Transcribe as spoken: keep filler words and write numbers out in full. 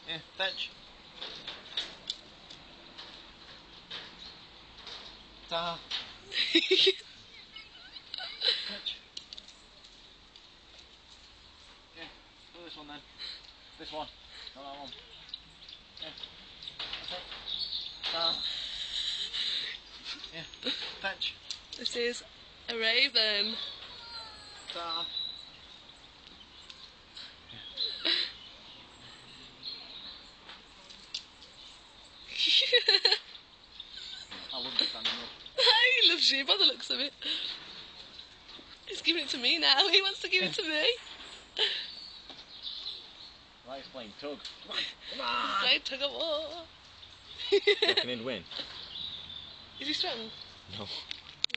Yeah, fetch. Ta. Fetch. Yeah, do this one then. This one, not that one. Yeah. That's it. Ta. Yeah, fetch. This is a raven. Ta. I love this animal. He loves you by the looks of it. He's giving it to me now. He wants to give it to me. Right, he's playing tug. Come on, come on. He's playing tug of war. You reckon he'd win? Is he strong? No.